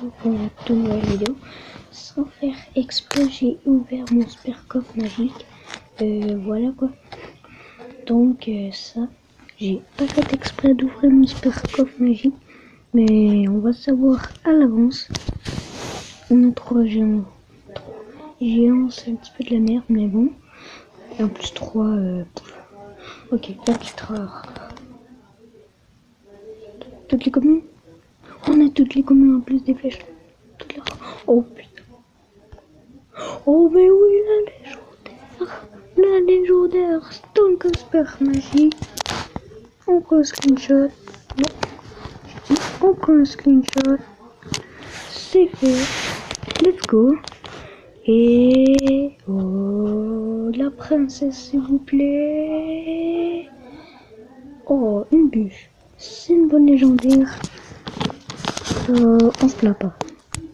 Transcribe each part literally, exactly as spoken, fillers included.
pour une toute nouvelle vidéo. Sans faire exprès, j'ai ouvert mon super coffre magique. Euh, voilà quoi. Donc euh, ça, j'ai pas fait exprès d'ouvrir mon super coffre magique. Mais on va savoir à l'avance. On a trois géants. Trois géants, c'est un petit peu de la merde, mais bon. Et en plus trois... Euh... Ok, extra. Toutes les communes. On a toutes les communes en plus des flèches. Toutes les... Oh putain. Oh mais oui, la légendaire. La légendaire. Stonk super magique. On prend un screenshot. Non. On prend un screenshot. C'est fait. Let's go. Et... Oh, la princesse s'il vous plaît. Oh, une bûche. C'est une bonne légendaire. Euh, on se plaint pas.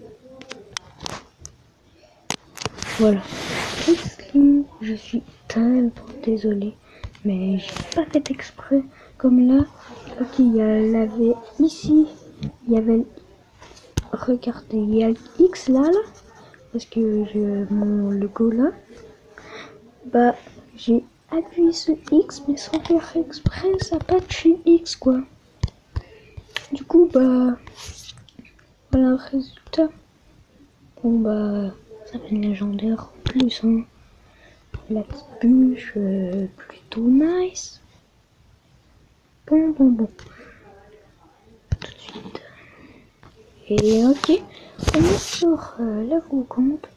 Voilà. Je suis tellement désolée, mais j'ai pas fait exprès. Comme là, ok, il y avait ici, il y avait, regardez, il y a le X là, là, parce que j'ai mon logo là. Bah, j'ai appuyé sur X, mais sans faire exprès, ça patché X quoi. Du coup, bah, voilà le résultat. Bon bah, ça fait une légendaire en plus, hein. La petite bûche, euh, plutôt nice. Bon, bon, bon. Tout de suite. Et ok, on est sur euh, la rencontre.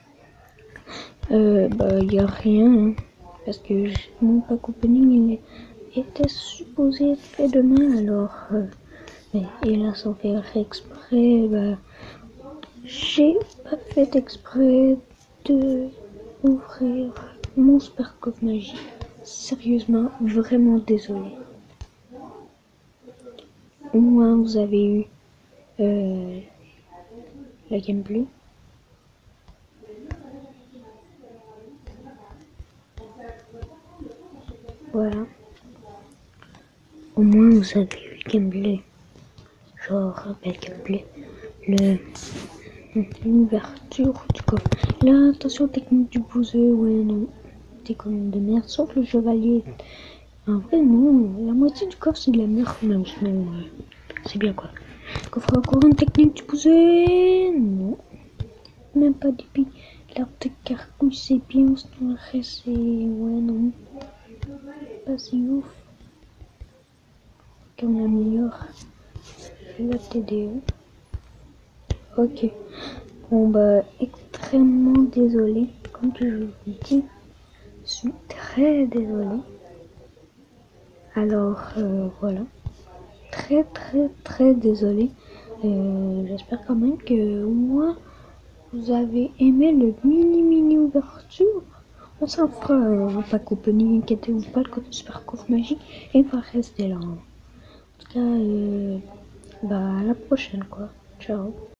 Euh, bah, il n'y a rien. Hein, parce que mon pack opening il était supposé être fait demain. Alors, euh, mais et là, sans faire exprès, bah, j'ai pas fait exprès de ouvrir mon super coffre magique. Sérieusement, vraiment désolé. Au moins, vous avez eu euh, la gameplay. Voilà. Au moins, vous avez eu le gameplay. Genre, ben, le gameplay. Le... L'ouverture du coffre. Là, attention, technique du bouseux. Ouais, non. T'es quand même de merde. Sauf le chevalier. En vrai, non. La moitié du coffre, c'est de la merde. Même sinon, euh, c'est bien quoi. Coffre encore une technique du bouseux. Non. Même pas d'épi. L'arbre de carcouille, c'est bien. Sinon, le reste, c'est. Ouais, non. Pas si ouf. Qu'on améliore la T D E. Ok. Bon bah extrêmement désolé. Comme je vous l'ai dit, je suis très désolé. Alors euh, voilà. Très très très désolé. Euh, J'espère quand même que au moins vous avez aimé le mini mini ouverture. On s'en fera un pack opening, inquiétez-vous pas, le côté super coffre magique. Et il va rester là. En tout cas, euh, bah à la prochaine quoi. Ciao.